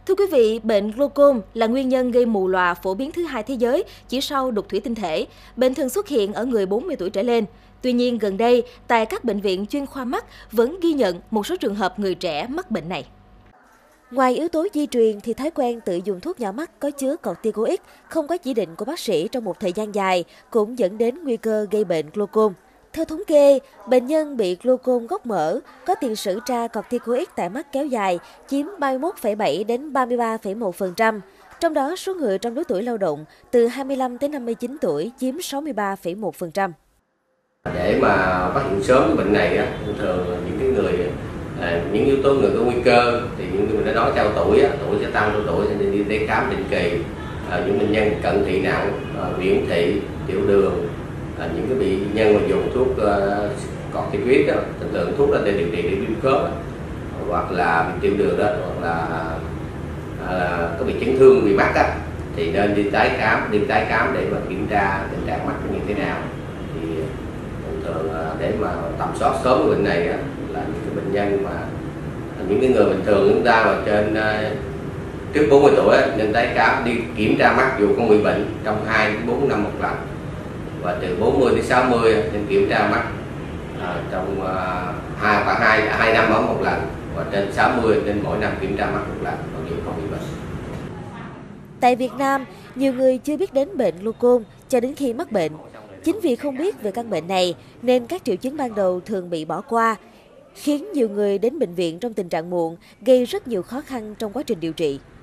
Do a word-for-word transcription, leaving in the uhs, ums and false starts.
Thưa quý vị, bệnh glaucom là nguyên nhân gây mù lòa phổ biến thứ hai thế giới chỉ sau đục thủy tinh thể. Bệnh thường xuất hiện ở người bốn mươi tuổi trở lên. Tuy nhiên, gần đây, tại các bệnh viện chuyên khoa mắt vẫn ghi nhận một số trường hợp người trẻ mắc bệnh này. Ngoài yếu tố di truyền thì thói quen tự dùng thuốc nhỏ mắt có chứa corticoid không có chỉ định của bác sĩ trong một thời gian dài cũng dẫn đến nguy cơ gây bệnh glaucom. Theo thống kê, bệnh nhân bị glaucom gốc mở có tiền sử tra corticoid tại mắt kéo dài chiếm ba mươi mốt phẩy bảy đến ba mươi ba phẩy một phần trăm. Trong đó, số người trong lứa tuổi lao động từ hai mươi lăm đến năm mươi chín tuổi chiếm sáu mươi ba phẩy một phần trăm. Để mà phát hiện sớm cái bệnh này, thường những cái người những yếu tố người có nguy cơ thì những người đã nói theo tuổi, tuổi sẽ tăng theo tuổi nên đi tới khám định kỳ. Những bệnh nhân cận thị nặng, viễn thị, tiểu đường, những cái bị nhân mà dùng thuốc uh, corticoid đó, thường thường thuốc là để điều trị để viêm khớp hoặc là bị tiểu đường đó, hoặc là uh, có bị chấn thương bị mắt á, thì nên đi tái khám, đi tái khám để mà kiểm tra tình trạng mắt như thế nào. Thì thường thường uh, để mà tầm soát sớm cái bệnh này á, là những cái bệnh nhân mà những cái người bình thường chúng ta mà trên uh, trước bốn mươi tuổi á, nên tái khám đi kiểm tra mắt dù không bị bệnh trong hai đến bốn năm một lần. Và từ bốn mươi đến sáu mươi nên kiểm tra mắt à, trong hai khoảng hai hai năm bóng một lần, và trên sáu mươi nên mỗi năm kiểm tra mắt một lần mặc dù không bị bệnh. Tại Việt Nam, nhiều người chưa biết đến bệnh glaucom cho đến khi mắc bệnh. Chính vì không biết về căn bệnh này nên các triệu chứng ban đầu thường bị bỏ qua, khiến nhiều người đến bệnh viện trong tình trạng muộn, gây rất nhiều khó khăn trong quá trình điều trị.